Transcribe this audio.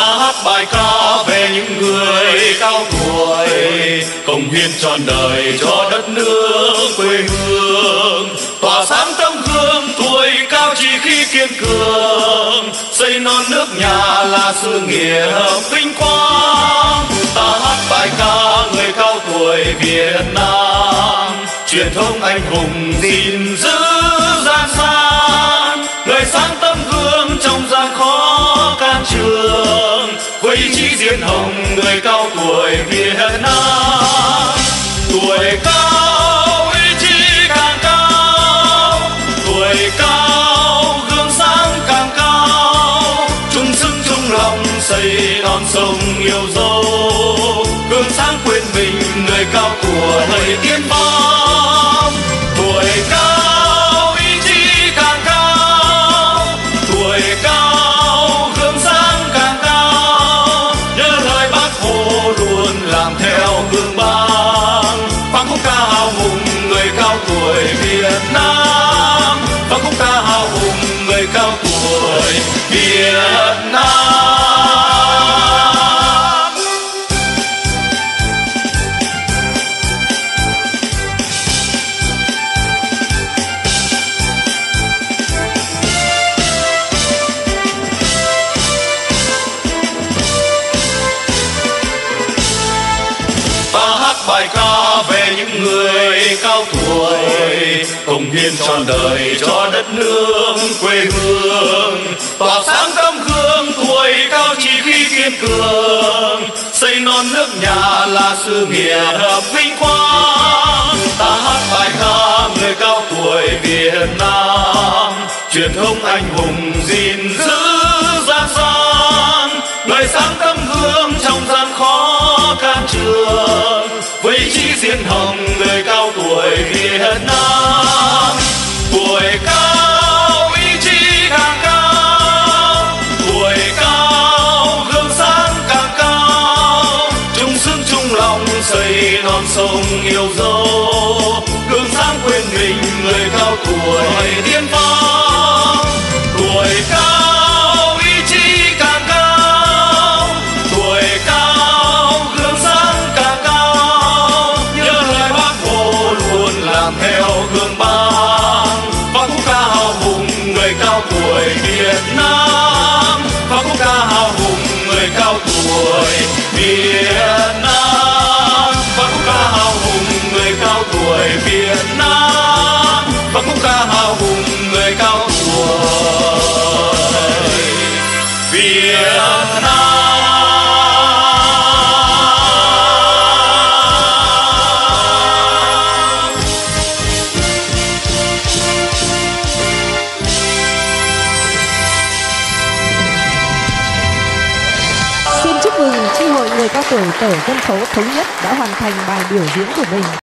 ta hát bài ca về những người cao tuổi cống hiến trọn đời cho đất nước quê hương, tỏa sáng tấm gương tuổi cao chỉ khi kiên cường, xây non nước nhà là sự nghiệp vinh quang. Ta hát bài ca người cao tuổi Việt Nam, truyền thống anh hùng gìn giữ gian san, người sáng tấm gương trong gian khó can trường, với ý chí diên hồng người cao tuổi Việt Nam. Tuổi cao ý chí càng cao, tuổi cao gương sáng càng cao, chung sức chung lòng xây non sông yêu dấu, gương sáng quên mình người cao tuổi tiên phong. Tuổi cao ý chí càng cao, tuổi cao gương sáng càng cao, nhớ lời Bác Hồ luôn làm theo gương Bác, vang khúc ca hào hùng người cao tuổi Việt Nam, vang khúc ca hào hùng người cao tuổi Việt Nam. Bài ca về những người cao tuổi cống hiến trọn đời cho đất nước quê hương, tỏa sáng tấm gương tuổi cao chỉ khi kiên cường, xây non nước nhà là sự nghiệp vinh quang. Ta hát bài ca người cao tuổi Việt Nam, truyền thống anh hùng gìn giữ gian san, người sáng tấm gương trong gian khó can trường, với ý chí diên hồng người cao tuổi Việt Nam. Tuổi cao ý chí càng cao, tuổi cao gương sáng càng cao, chung sức chung lòng xây non sông yêu dấu, gương sáng quên mình người cao tuổi tiên phong. Tuổi cao ý chí càng cao, tuổi cao gương sáng càng cao, nhớ lời Bác Hồ luôn làm theo gương Bác, vang khúc ca hào hùng người cao tuổi Việt Nam, vang khúc ca hào hùng người cao tuổi Việt Nam, vang khúc ca hào hùng người cao tuổi Việt Nam, vang khúc ca hào hùng người cao tuổi Việt Nam. Xin chúc mừng chi hội người cao tuổi Tổ dân phố Thống Nhất đã hoàn thành bài biểu diễn của mình.